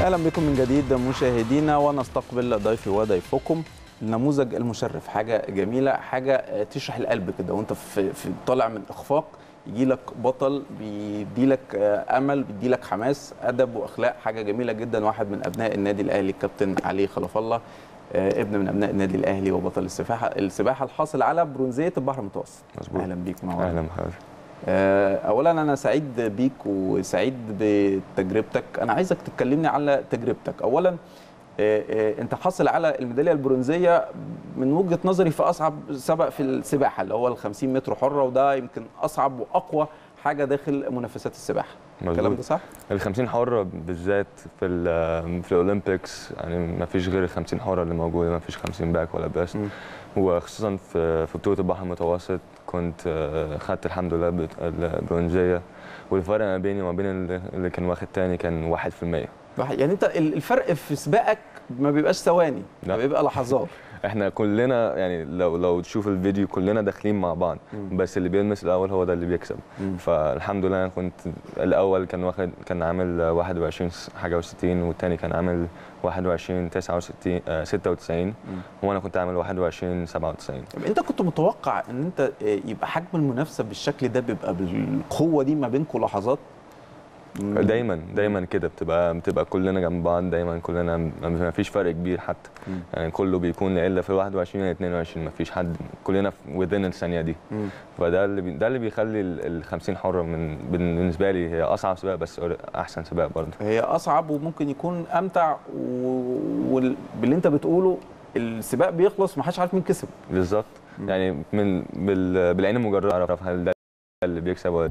اهلا بكم من جديد مشاهدينا، ونستقبل ضيفي وضيفكم. النموذج المشرف حاجه جميله، حاجه تشرح القلب كده وانت في طالع من اخفاق، يجي لك بطل بيدي لك امل، بيدي لك حماس، ادب واخلاق، حاجه جميله جدا. واحد من ابناء النادي الاهلي الكابتن علي خلف الله، ابن من ابناء النادي الاهلي وبطل السباحه الحاصل على برونزيه البحر المتوسط. مظبوط. اهلا بيك معانا. اهلا بحضرتك. اولا انا سعيد بيك وسعيد بتجربتك. انا عايزك تكلمني على تجربتك. اولا انت حاصل على الميداليه البرونزيه من وجهه نظري في اصعب سباق في السباحه، اللي هو ال 50 متر حره، وده يمكن اصعب واقوى حاجه داخل منافسات السباحه. الكلام ده صح؟ ال 50 حره بالذات في الاولمبيكس، يعني ما فيش غير ال 50 حره اللي موجوده، ما فيش 50 باك ولا باست. وخصوصا في بطوله البحر المتوسط كنت خدت الحمد لله البرونزيه، والفرق ما بيني وما بين اللي كان واخد تاني كان 1%. يعني انت الفرق في سباقك ما بيبقاش ثواني، بيبقى لحظات. احنا كلنا يعني لو تشوف الفيديو كلنا داخلين مع بعض، بس اللي بيلمس الاول هو ده اللي بيكسب. فالحمد لله انا كنت الاول كان عامل 21 حاجه و60، والثاني كان عامل 21 96، وانا كنت عامل 21 97. انت كنت متوقع ان انت يبقى حجم المنافسه بالشكل ده، بيبقى بالقوه دي ما بينكم لحظات؟ دايما كده بتبقى كلنا جنب بعض، دايما كلنا ما فيش فرق كبير حتى. يعني كله بيكون الا في 21 و 22، ما فيش حد، كلنا within الثانيه دي. فده اللي بيخلي ال 50 حره بالنسبه لي هي اصعب سباق، بس احسن سباق برضه. هي اصعب وممكن يكون امتع، وباللي انت بتقوله السباق بيخلص ما حدش عارف مين كسب بالظبط. يعني بالعين المجرده اعرف هل ده اللي بيكسب ولا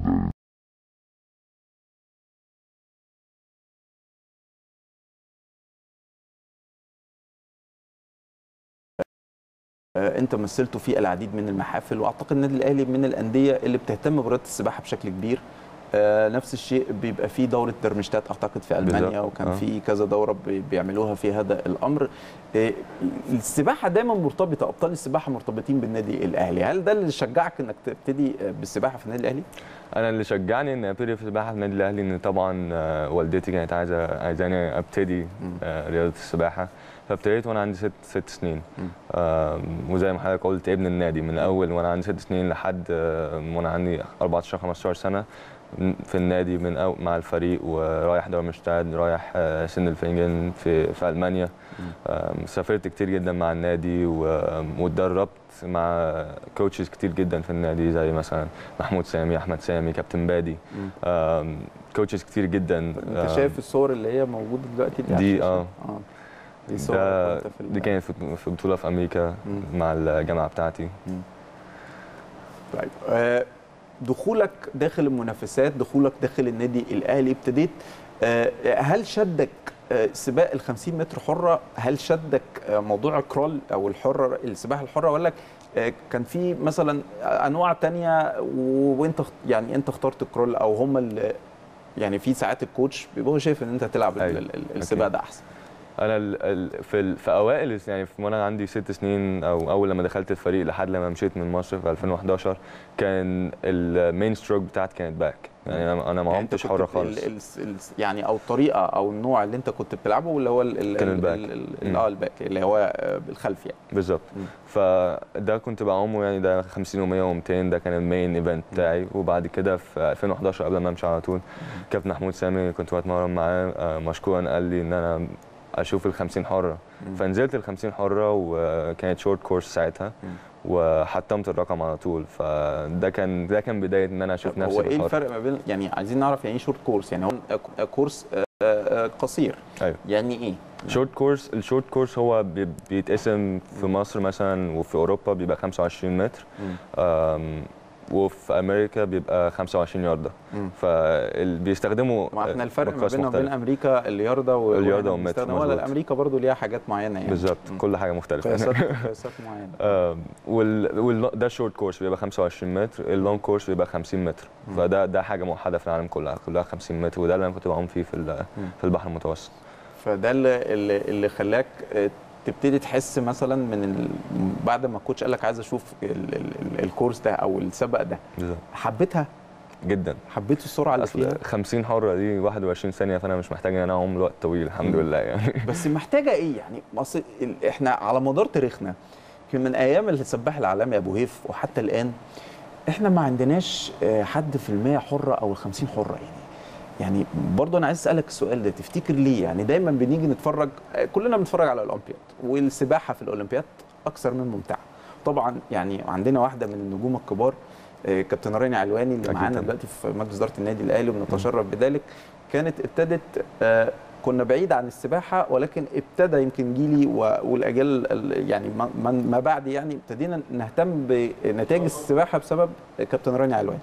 انت مثلته في العديد من المحافل، واعتقد النادي الاهلي من الانديه اللي بتهتم برياضه السباحه بشكل كبير. نفس الشيء بيبقى في دوره درمشتات اعتقد في المانيا، وكان في كذا دوره بيعملوها في هذا الامر. السباحه دايما مرتبطه، ابطال السباحه مرتبطين بالنادي الاهلي. هل ده اللي شجعك انك تبتدي بالسباحه في النادي الاهلي؟ انا اللي شجعني اني ابتدي في السباحه في النادي الاهلي ان طبعا والدتي كانت عايزاني ابتدي رياضه السباحه، فابتديت وانا عندي ست سنين. وزي ما حضرتك قلت ابن النادي من اول وانا عندي 6 سنين لحد وانا عندي 14 15 سنه في النادي مع الفريق، ورايح دارمشتاد، رايح سن الفنجان في المانيا. سافرت كتير جدا مع النادي، واتدربت مع كوتشز كتير جدا في النادي، زي مثلا محمود سامي، احمد سامي، كابتن بادي. كوتشز كتير جدا. انت شايف الصور اللي هي موجوده دلوقتي دي دي كانت في بطوله في امريكا مع الجامعه بتاعتي. طيب دخولك داخل المنافسات، دخولك داخل النادي الاهلي، ابتديت هل شدك سباق ال 50 متر حره؟ هل شدك موضوع الكرول او الحره، السباحه الحره، ولا كان في مثلا انواع تانية وانت يعني انت اخترت الكرول، او هم اللي يعني في ساعات الكوتش بيبقى شايف ان انت تلعب السباق ده احسن؟ انا في اوائل يعني وانا عندي 6 سنين، او اول لما دخلت الفريق لحد لما مشيت من مصر في 2011، كان المين ستروك بتاعتي كانت باك. يعني انا ما عمتش حره خالص. يعني او الطريقه او النوع اللي انت كنت بتلعبه اللي هو كان الباك. الباك اللي هو بالخلف يعني. بالظبط. فده كنت بعومه، يعني ده 50 و100 و200، ده كان المين ايفنت بتاعي. وبعد كده في 2011 قبل ما امشي على طول، كابتن محمود سامي كنت بتمرن معاه، مشكورا قال لي ان انا اشوف ال 50 حره. فنزلت ال 50 حره، وكانت شورت كورس ساعتها، وحطمت الرقم على طول. فده كان بدايه ان انا اشوف نفسي. هو ايه الفرق ما بين، يعني عايزين نعرف يعني ايه شورت كورس؟ يعني هو كورس قصير. ايوه. يعني ايه شورت كورس؟ الشورت كورس هو بيتقسم في مصر مثلا وفي اوروبا بيبقى 25 متر، وفي امريكا بيبقى 25 يارده. فبيستخدموا احنا الفرق ما بيننا وبين امريكا اليارده والمتر. ولا امريكا برضو ليها حاجات معينه يعني. بالظبط. كل حاجه مختلفه. قياسات معينه. ده الشورت كورس بيبقى 25 متر، اللونج كورس بيبقى 50 متر. فده حاجه موحده في العالم كلها 50 متر، وده اللي انا كنت بعوم فيه في البحر المتوسط. فده اللي خلاك تبتدي تحس مثلا بعد ما الكوتش قال لك عايز اشوف الكورس ده او السبق ده، بالظبط، حبيتها؟ جدا. حبيت السرعه اللي فيها؟ 50 حره دي 21 ثانيه، فانا مش محتاج ان انا اعوم لوقت طويل الحمد لله يعني. بس محتاجه ايه يعني؟ مصر احنا على مدار تاريخنا من ايام السباح العالمي ابو هيف وحتى الان احنا ما عندناش حد في المية حره او ال50 حره يعني برضه انا عايز اسالك السؤال ده، تفتكر ليه؟ يعني دايما بنيجي نتفرج، كلنا بنتفرج على الاولمبياد، والسباحه في الاولمبياد اكثر من ممتعه طبعا. يعني عندنا واحده من النجوم الكبار كابتن رانيا علواني اللي معانا دلوقتي في مجلس اداره النادي الاهلي وبنتشرف بذلك. كانت ابتدت كنا بعيد عن السباحه، ولكن ابتدى يمكن جيلي والاجيال يعني ما بعد يعني ابتدينا نهتم بنتائج السباحه بسبب كابتن رانيا علواني.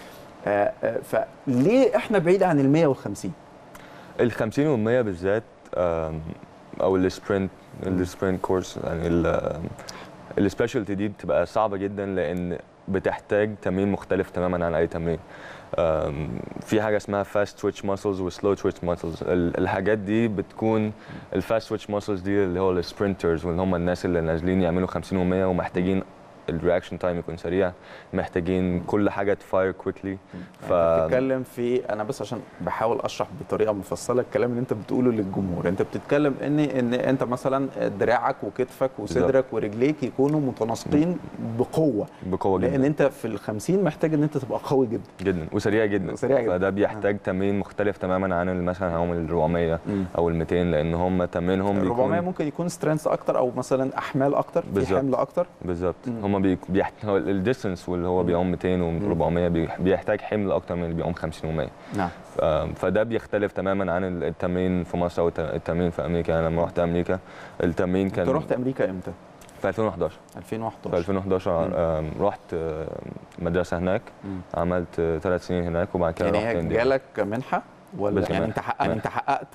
فليه احنا بعيد عن ال 100 وال 50؟ ال 50 وال 100 بالذات، او السبرنت كورس، يعني السبيشالتي دي بتبقى صعبه جدا لان بتحتاج تمرين مختلف تماما عن اي تمرين. في حاجه اسمها فاست تويتش ماسلز وسلو تويتش ماسلز. الحاجات دي بتكون الفاست تويتش ماسلز دي اللي هو السبرنترز، واللي هم الناس اللي نازلين يعملوا 50 و100 ومحتاجين الرياكشن تايم يكون سريع، محتاجين كل حاجه تفاير كويكلي. بتتكلم في، انا بس عشان بحاول اشرح بطريقه مفصله الكلام اللي انت بتقوله للجمهور، انت بتتكلم ان انت مثلا دراعك وكتفك وصدرك ورجليك يكونوا متناسقين بقوه جدا، لان انت في ال50 محتاج ان انت تبقى قوي جدا جدا وسريع جدا. فده بيحتاج تمرين مختلف تماما عن مثلا هم ال 400 او ال 200، لان هم تمرينهم ال 400 ممكن يكون سترينث اكتر او مثلا احمال اكتر، في حمل اكتر. بالظبط. هم الديستنس واللي هو بيعوم 200 و 400 بيحتاج حمل اكتر من اللي بيعوم 50 و100. نعم. فده بيختلف تماما عن التمرين في مصر او التمرين في امريكا. انا لما رحت امريكا التمرين كان. انت رحت امريكا امتى؟ في 2011. في 2011 رحت مدرسه هناك. عملت 3 سنين هناك وبعد كده رحت يعني جالك منحه ولا يعني انت حققت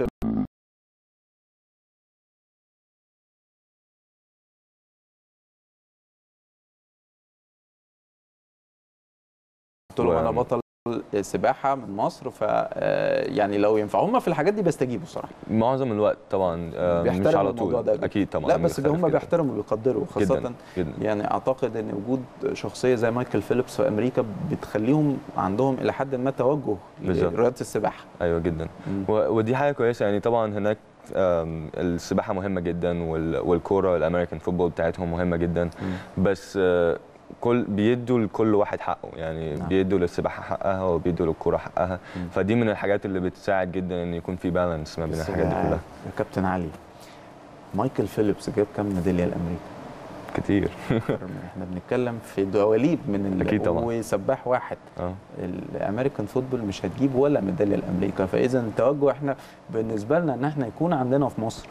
قلت لهم انا بطل سباحه من مصر، ف يعني لو ينفع هم في الحاجات دي بيستجيبوا صراحه معظم الوقت طبعا، مش على طول اكيد طبعا. لا بس هم بيحترموا وبيقدروا، خاصه جداً. يعني اعتقد ان وجود شخصيه زي مايكل فيليبس في امريكا بتخليهم عندهم الى حد ما توجه لرياضه السباحه. ايوه جدا. ودي حاجه كويسه يعني. طبعا هناك السباحه مهمه جدا، والكوره الامريكان فوتبول بتاعتهم مهمه جدا. بس بيدوا لكل واحد حقه يعني. نعم. بيدوا للسباحه حقها وبيدوا للكوره حقها. فدي من الحاجات اللي بتساعد جدا ان يكون في بالانس ما بين الحاجات دي كلها. يا كابتن علي، مايكل فيليبس جاب كام ميداليه لامريكا؟ كتير. احنا بنتكلم في دواليب من اكيد طبعا، وسباح واحد. الامريكان فوتبول مش هتجيب ولا ميداليه لامريكا. فاذا التوجه احنا بالنسبه لنا ان احنا يكون عندنا في مصر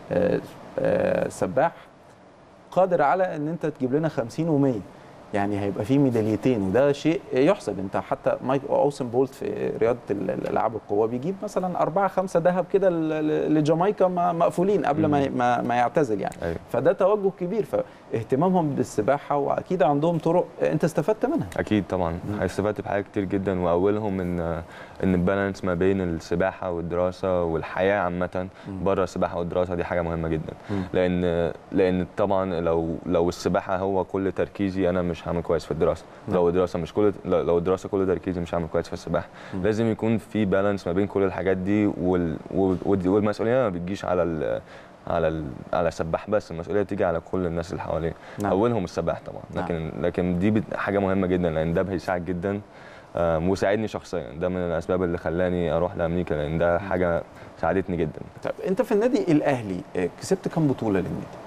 سباح قادر على ان انت تجيب لنا 50 و100، يعني هيبقى في ميداليتين، وده شيء يحسب. انت حتى اوسن بولت في رياضه الالعاب القوى بيجيب مثلا 4 5 ذهب كده لجامايكا مقفولين قبل ما يعتزل يعني. أيوة. فده توجه كبير، فاهتمامهم بالسباحه واكيد عندهم طرق انت استفدت منها. اكيد طبعا استفدت بحاجات كتير جدا، واولهم ان البالانس ما بين السباحه والدراسه والحياه عامه بره السباحه والدراسه دي حاجه مهمه جدا. لان طبعا لو السباحه هو كل تركيزي انا مش هعمل كويس في الدراسه. لو الدراسه كل تركيزي مش هعمل كويس في السباحه. لازم يكون في بالانس ما بين كل الحاجات دي، والمسؤوليه ما بتجيش على السباح بس، المسؤوليه بتيجي على كل الناس اللي حواليه. نعم. اولهم السباح طبعا. لكن دي حاجه مهمه جدا، لان ده هيساعد جدا وساعدني شخصيا. ده من الاسباب اللي خلاني اروح لامريكا، لان ده حاجه ساعدتني جدا. طب انت في النادي الاهلي كسبت كام بطوله للنادي؟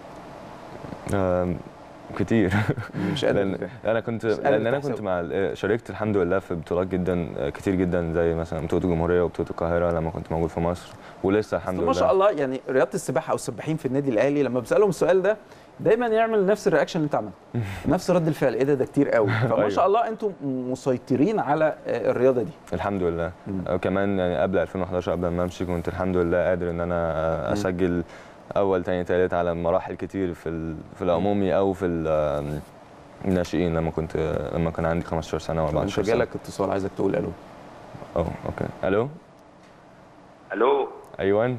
كتير. مش قادر. لان انا كنت شاركت الحمد لله في بطولات جدا كتير جدا، زي مثلا بطوله الجمهوريه وبطوله القاهره لما كنت موجود في مصر، ولسه الحمد لله. ما شاء الله. يعني رياضه السباحه او السباحين في النادي الاهلي لما بسالهم السؤال ده دايما يعمل نفس الرياكشن اللي انت عملته، نفس رد الفعل. ايه ده كتير قوي. فما شاء الله انتم مسيطرين على الرياضه دي الحمد لله. كمان يعني قبل 2011 قبل ما امشي كنت الحمد لله قادر ان انا اسجل اول تاني تالت على مراحل كتير في العمومي او في الناشئين لما كان عندي 15 سنه و14 سنه. جالك اتصال عايزك تقول الو. اوكي. الو. ايوه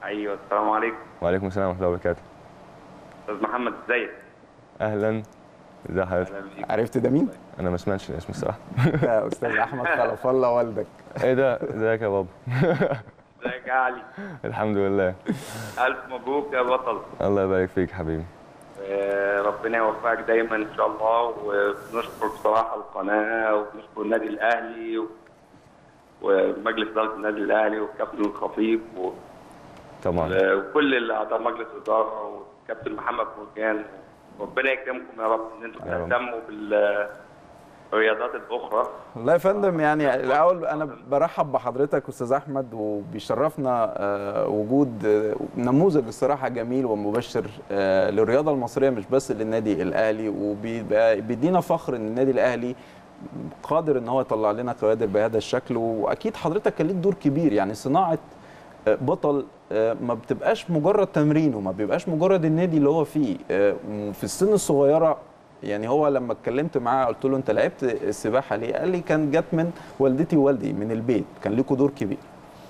السلام عليكم. وعليكم السلام ورحمه الله وبركاته. استاذ محمد ازيك؟ اهلا. ازي حضرتك؟ اهلا بيك. عرفت ده مين؟ انا ما سمعتش الاسم الصراحه. ده استاذ احمد خلف الله والدك. ايه ده؟ ازيك يا بابا؟ ازيك يا علي؟ الحمد لله. الف مبروك يا بطل. الله يبارك فيك حبيبي. ربنا يوفقك دايما ان شاء الله، وبنشكر بصراحه القناه وبنشكر النادي الاهلي ومجلس اداره النادي الاهلي والكابتن الخطيب طبعا. وكل اعضاء مجلس الاداره والكابتن محمد مرجان. ربنا يكرمكم يا رب ان انتم تهتموا بالرياضات الاخرى. والله يا فندم، يعني الاول انا برحب بحضرتك استاذ احمد، وبيشرفنا وجود نموذج الصراحه جميل ومبشر للرياضه المصريه، مش بس للنادي الاهلي، وبيدينا فخر ان النادي الاهلي قادر ان هو يطلع لنا كوادر بهذا الشكل. واكيد حضرتك كان ليك دور كبير، يعني صناعه بطل ما بتبقاش مجرد تمرين، وما بيبقاش مجرد النادي اللي هو فيه في السن الصغيره. يعني هو لما اتكلمت معاه قلت له انت لعبت السباحه ليه؟ قال لي كان جت من والدتي ووالدي من البيت، كان ليكوا دور كبير.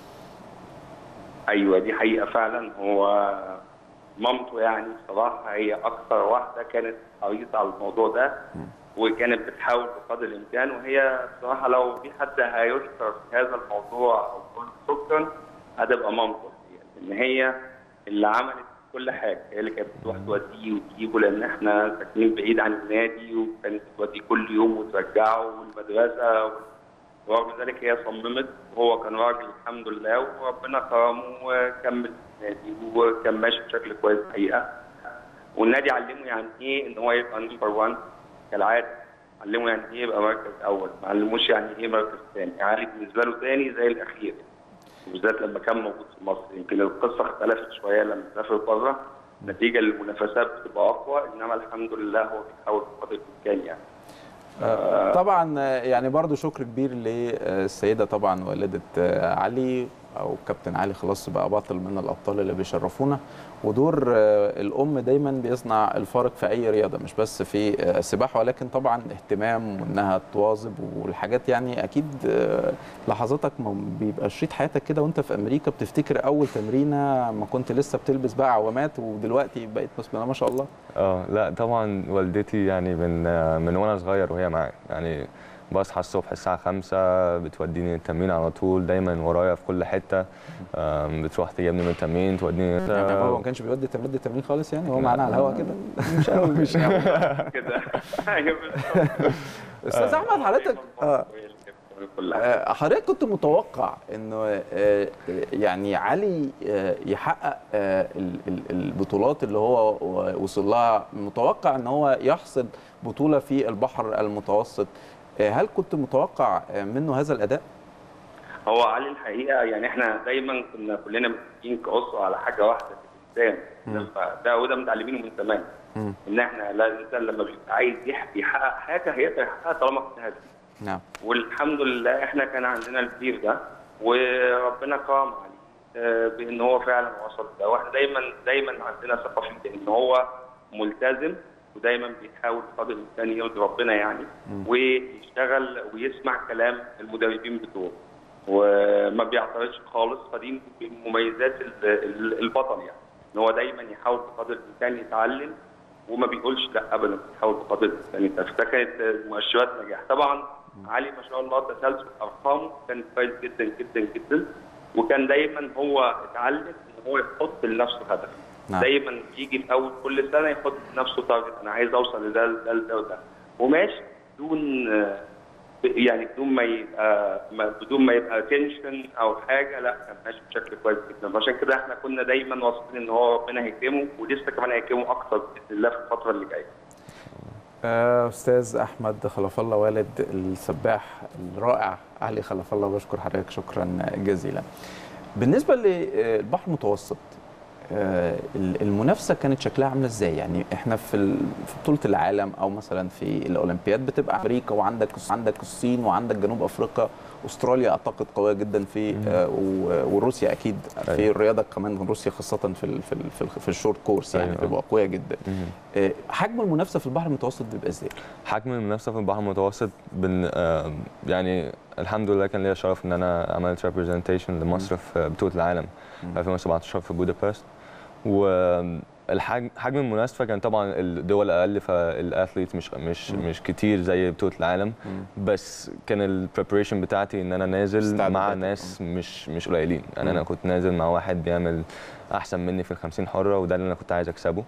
ايوه دي حقيقه فعلا. هو مامته يعني بصراحه هي اكثر واحده كانت حريصه على الموضوع ده، وكانت بتحاول بقدر الامكان. وهي بصراحه لو في حد هيشكر في هذا الموضوع او يقول شكرا هتبقى مامته، ان هي اللي عملت كل حاجه. هي اللي كانت بتروح توديه وتجيبه، لان احنا ساكنين بعيد عن النادي، وكانت بتوديه كل يوم وترجعه والمدرسه. ورغم ذلك هي صممت، وهو كان راجل الحمد لله وربنا كرمه وكمل النادي وكان ماشي بشكل كويس الحقيقه. والنادي علمه يعني ايه ان هو يبقى نمبر 1 كالعاده، علمه يعني ايه يبقى مركز اول، ما علموش يعني ايه مركز ثاني. يعني بالنسبه له ثاني زي الاخير، بالذات لما كان موجود في مصر. يمكن القصه اختلفت شويه لما سافر بره، نتيجه المنافسات بتبقى اقوى، انما الحمد لله هو بيحاول بقدر الامكان يعني. طبعا يعني برضو شكر كبير للسيده طبعا والده علي، او كابتن علي خلاص بقى بطل من الابطال اللي بيشرفونا. ودور الام دايما بيصنع الفارق في اي رياضه، مش بس في السباحه، ولكن طبعا اهتمام وانها تواظب والحاجات. يعني اكيد لحظاتك بيبقى شريط حياتك كده وانت في امريكا بتفتكر اول تمرينه ما كنت لسه بتلبس بقى عوامات، ودلوقتي بقيت بسم الله ما شاء الله. لا طبعا والدتي يعني من وانا صغير وهي معايا. يعني بصحى الصبح الساعة 5 بتوديني التمرين على طول، دايما ورايا في كل حتة. بتروح تجيبني من التمرين توديني. يعني هو ما كانش بيودي التمرين خالص، يعني هو معانا على الهوا كده. مش قوي مش قوي كده. استاذ احمد حضرتك حضرتك كنت متوقع انه يعني علي يحقق البطولات اللي هو وصل لها؟ متوقع ان هو يحصد بطولة في البحر المتوسط؟ هل كنت متوقع منه هذا الاداء؟ هو علي الحقيقه يعني احنا دايما كنا كلنا متفقين كأسرة على حاجه واحده في الانسان، وده متعلمينه من زمان، ان احنا الانسان لما بيبقى عايز يحقق حاجه هيقدر يحققها طالما اجتهد. نعم. والحمد لله احنا كان عندنا الكبير ده، وربنا كرم عليه بان هو فعلا وصل ده. واحنا دايما عندنا ثقه فيه ان هو ملتزم، ودايما بيحاول بقدر الامكان يرضي ربنا يعني، ويشتغل ويسمع كلام المدربين بتوعه وما بيعترضش خالص. فدي من مميزات البطل يعني، ان هو دايما يحاول بقدر الامكان يتعلم وما بيقولش لا ابدا، بيحاول بقدر الامكان. فكانت مؤشرات نجاح. طبعا علي ما شاء الله تسلسل ارقامه كان كويس جدا جدا جدا، وكان دايما هو اتعلم ان هو يحط لنفسه هدف. نعم. دايما يجي في اول كل سنه يحط لنفسه تارجت، انا عايز اوصل لده لده لده وده، وماشي بدون يعني بدون ما يبقى تنشن او حاجه. لا كان ماشي بشكل كويس جدا. عشان كده احنا كنا دايما واثقين ان هو ربنا هيكرمه، ولسه كمان هيكرمه اكثر باذن الله في الفتره اللي جايه. استاذ احمد خلف الله والد السباح الرائع علي خلف الله، بشكر حضرتك شكرا جزيلا. بالنسبه للبحر المتوسط، المنافسه كانت شكلها عامله ازاي؟ يعني احنا في بطوله العالم او مثلا في الاولمبياد بتبقى امريكا، وعندك الصين، وعندك جنوب افريقيا، استراليا اعتقد قويه جدا في وروسيا اكيد في الرياضه كمان، روسيا خاصه في الشورت كورس يعني بتبقى قويه جدا. حجم المنافسه في البحر المتوسط بيبقى ازاي؟ حجم المنافسه في البحر المتوسط يعني الحمد لله كان ليا شرف ان انا عملت ريبريزنتيشن لمصر في بطوله العالم 2017 في بودابست. حجم المنافسه كان طبعا الدول اقل، فالاثليت مش كتير زي بطوله العالم. بس كان البريبريشن بتاعتي ان انا نازل مع ناس مش قليلين. يعني انا كنت نازل مع واحد بيعمل احسن مني في ال50 حره، وده اللي انا كنت عايز اكسبه.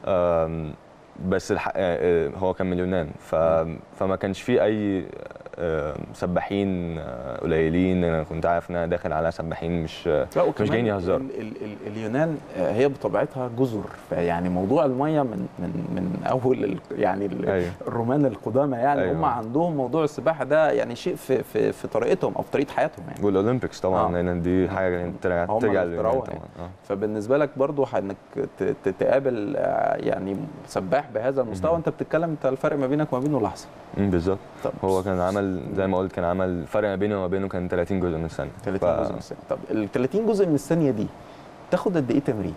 بس هو كان من اليونان، فما كانش فيه اي سباحين قليلين. انا كنت عارف ان انا داخل على سباحين مش جايين يهزروا. اليونان هي بطبيعتها جزر، فيعني موضوع الميه من اول يعني أيوه. الرومان القدامى يعني. أيوه. هم عندهم موضوع السباحه ده يعني شيء في طريقتهم او في طريقه حياتهم يعني. والاولمبيكس طبعا لان دي حاجه ترجع لليونان طبعا. فبالنسبه لك برضو انك تقابل يعني سباح بهذا المستوى، انت بتتكلم انت الفرق ما بينك وما بينه لحظه. بالظبط. هو كان عمل زي ما قلت، كان عمل فرق ما بينه وما بينه كان 30 جزء من الثانيه. 30 جزء من الثانيه. طب ال 30 جزء من الثانيه دي تاخد قد ايه تمرين؟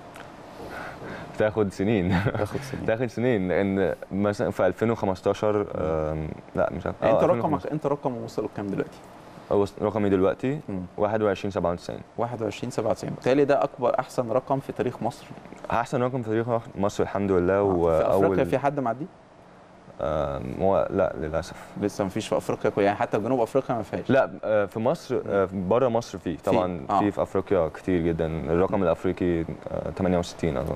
تاخد سنين. تاخد سنين لان مثلا في 2015 لا مش عارف. انت رقمك وصل كام دلوقتي؟ رقمي دلوقتي 21.97. 21.97. بالتالي ده احسن رقم في تاريخ مصر. احسن رقم في تاريخ مصر الحمد لله. في افريقيا في حد معديه؟ لا للاسف لسه ما فيش في افريقيا، يعني حتى جنوب افريقيا ما فيهاش. لا في مصر، بره مصر فيه طبعا. في افريقيا كتير جدا. الرقم الافريقي 68 اظن.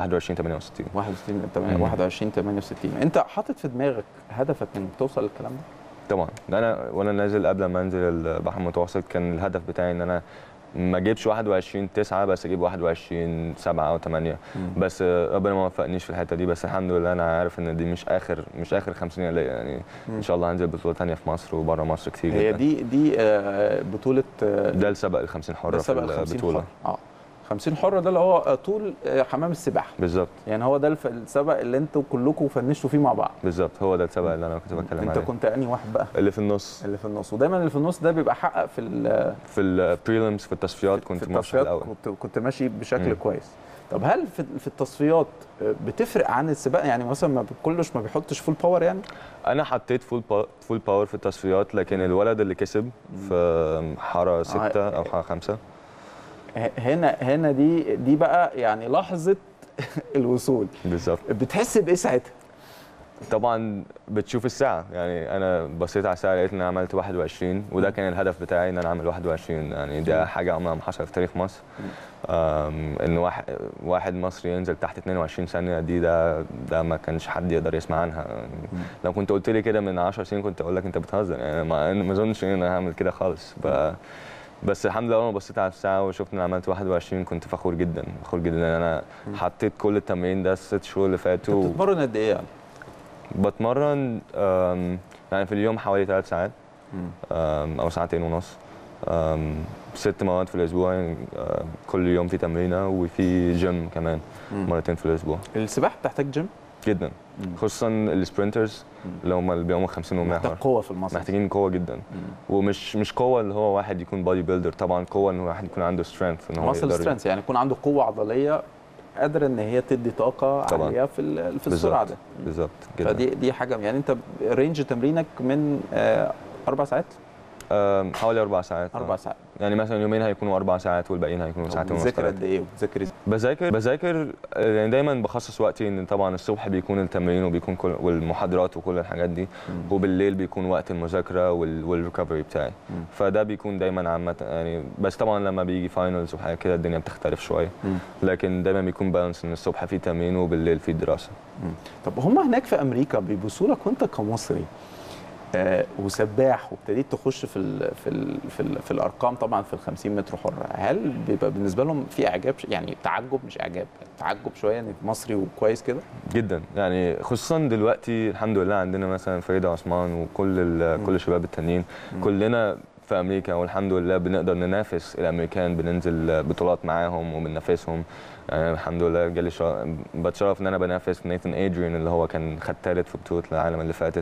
21.68. انت حاطط في دماغك هدفك انك توصل للكلام ده؟ طبعا. وانا نازل قبل ما انزل البحر المتوسط كان الهدف بتاعي ان انا ما اجيبش 21.9 بس اجيب 21.7 او 8. بس ربنا ما وفقنيش في الحته دي. بس الحمد لله انا عارف ان دي مش اخر 50 ليا يعني. ان شاء الله هنزل بطوله ثانيه في مصر وبره مصر كتير هي جدا. دي بطوله ده السبق ال 50 حره في البطوله. 50 حره ده اللي هو طول حمام السباحه. بالظبط. يعني هو ده السبق اللي انتوا كلكم فنشتوا فيه مع بعض. بالظبط. هو ده السبق اللي انا كنت بتكلم عليه. انت كنت انهي واحد بقى؟ اللي في النص. ودايما اللي في النص ده بيبقى حقق في البريلمز في التصفيات. كنت مرشح الاول. كنت ماشي بشكل كويس. طب هل في التصفيات بتفرق عن السباق؟ يعني مثلا ما بيحطش فول باور يعني؟ انا حطيت فول باور في التصفيات، لكن الولد اللي كسب في حاره 6 او حاره 5 هنا دي بقى يعني لحظه الوصول. بالظبط. بتحس بايه ساعتها؟ طبعا بتشوف الساعه. يعني انا بصيت على الساعه لقيت ان انا عملت 21 وده كان الهدف بتاعي ان انا اعمل 21. يعني ده حاجه عمرها ما حصلت في تاريخ مصر. ان واحد مصري ينزل تحت 22 ثانيه دي ده ما كانش حد يقدر يسمع عنها. لو كنت قلت لي كده من 10 سنين كنت اقول لك انت بتهزر. يعني ما اظنش ان انا هعمل كده خالص. بس الحمد لله اول ما بصيت على الساعه وشفت ان عملت 21 كنت فخور جدا ان انا حطيت كل التمرين ده ال6 شهور اللي فاتوا. انت بتتمرن قد ايه يعني؟ بتمرن يعني في اليوم حوالي 3 ساعات او 2.5 ساعات. 6 مواد في الاسبوع. يعني كل يوم في تمرينه وفي جيم كمان مرتين في الاسبوع. السباحه بتحتاج جيم جدا، خصوصا السبرنترز اللي هم اللي بيعوموا 50 و100 محتاج قوه في المصل. محتاجين قوه جدا. ومش قوه اللي هو واحد يكون بودي بيلدر، طبعا قوه ان واحد يكون عنده سترينث ان هو ماسل سترينث، يعني يكون عنده قوه عضليه قادره ان هي تدي طاقه طبعا عاليه في السرعه ده. بالظبط جدا. فدي حاجه يعني انت رينج تمرينك من 4 ساعات؟ حوالي 4 ساعات. 4 ساعات. يعني مثلا يومين هيكونوا 4 ساعات والباقيين هيكونوا ساعتين ونص. بتذاكر قد ايه بذاكر يعني دايما بخصص وقتي ان طبعا الصبح بيكون التمرين وبيكون والمحاضرات وكل الحاجات دي، وبالليل بيكون وقت المذاكره والريكفري بتاعي. فده بيكون دايما عامه يعني. بس طبعا لما بيجي فاينلز وحاجه كده الدنيا بتختلف شويه. لكن دايما بيكون بالانس ان الصبح في تمرين وبالليل في دراسه. طب هم هناك في امريكا بيبصوا لك وانت كمصري وسباح وابتديت تخش في الارقام طبعا في ال50 متر حره، هل بيبقى بالنسبه لهم في اعجاب يعني تعجب مش اعجاب تعجب شويه انك مصري وكويس كده؟ جدا يعني. خصوصا دلوقتي الحمد لله عندنا مثلا فريده عثمان وكل كل الشباب التانيين كلنا في امريكا والحمد لله بنقدر ننافس الامريكان، بننزل بطولات معاهم وبننافسهم. يعني الحمد لله جالي بتشرف ان انا بنافس ناثان ادريان اللي هو كان خد ثالث في بطوله العالم اللي فاتت.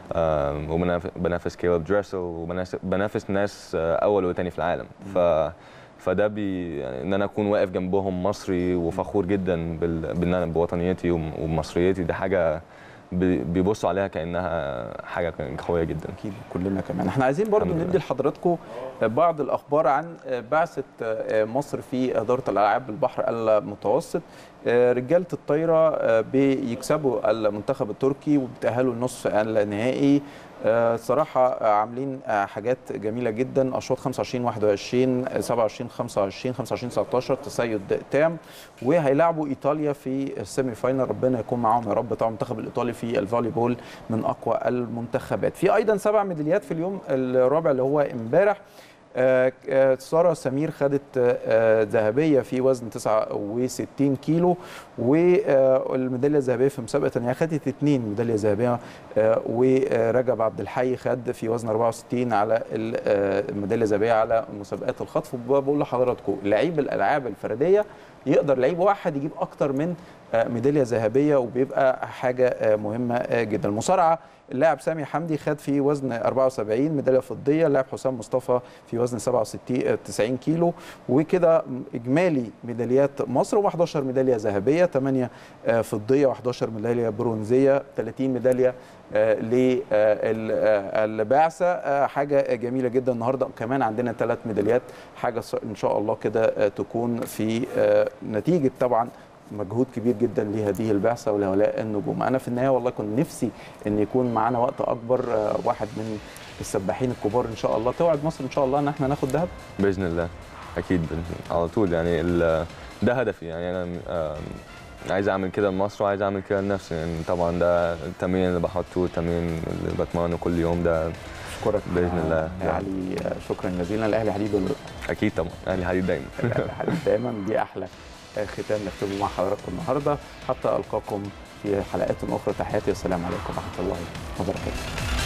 وبنافس كيلب دريسل وبنافس ناس اول وثاني في العالم. فده يعني ان انا اكون واقف جنبهم مصري وفخور جدا بوطنيتي ومصريتي. دي حاجه بيبصوا عليها كانها حاجه قويه جدا. اكيد كلنا كمان. احنا عايزين برضو ندي لحضراتكم بعض الاخبار عن بعثه مصر في اداره الالعاب البحر المتوسط. رجاله الطايره بيكسبوا المنتخب التركي وبيتاهلوا لنصف النهائي. صراحه عاملين حاجات جميله جدا، اشواط 25 21 27 25 25 19 تسيد تام، وهيلاعبوا ايطاليا في السيمي فاينل. ربنا يكون معاهم يا رب. طبعا المنتخب الايطالي في الفولي بول من اقوى المنتخبات. في ايضا 7 ميداليات في اليوم الرابع اللي هو امبارح. سارة سمير خدت ذهبية في وزن 69 كيلو، والميدالية الذهبية في مسابقة ثانية خدت 2 ميدالية ذهبية، ورجب عبد الحي خد في وزن 64 على الميدالية الذهبية على مسابقات الخطف. بقول لحضراتكم لعيب الألعاب الفردية يقدر لعيب واحد يجيب أكتر من ميدالية ذهبية، وبيبقى حاجة مهمة جدا. المصارعة اللاعب سامي حمدي خد في وزن 74 ميداليه فضيه، اللاعب حسام مصطفى في وزن 90 كيلو. وكده اجمالي ميداليات مصر و11 ميداليه ذهبيه، 8 فضيه و11 ميداليه برونزيه، 30 ميداليه للبعثه. حاجه جميله جدا. النهارده كمان عندنا 3 ميداليات، حاجه ان شاء الله كده تكون في نتيجه طبعا مجهود كبير جدا لهذه البعثه ولهؤلاء النجوم. انا في النهايه والله كنت نفسي ان يكون معانا وقت اكبر. واحد من السباحين الكبار ان شاء الله. توعد مصر ان شاء الله ان احنا ناخد ذهب باذن الله. اكيد على طول يعني ده هدفي. يعني انا عايز اعمل كده لمصر وعايز اعمل كده لنفسي. يعني طبعا ده التمرين اللي بحطه، التمرين اللي بتمرنه كل يوم ده. اشكرك باذن الله يا علي، شكرا جزيلا. الاهلي حديد اكيد طبعا، الاهلي حديد دايما. الاهلي حديد دايما. دي احلى ختام نختم مع حضراتكم النهارده، حتى القاكم في حلقات اخرى. تحياتي والسلام عليكم ورحمه الله وبركاته.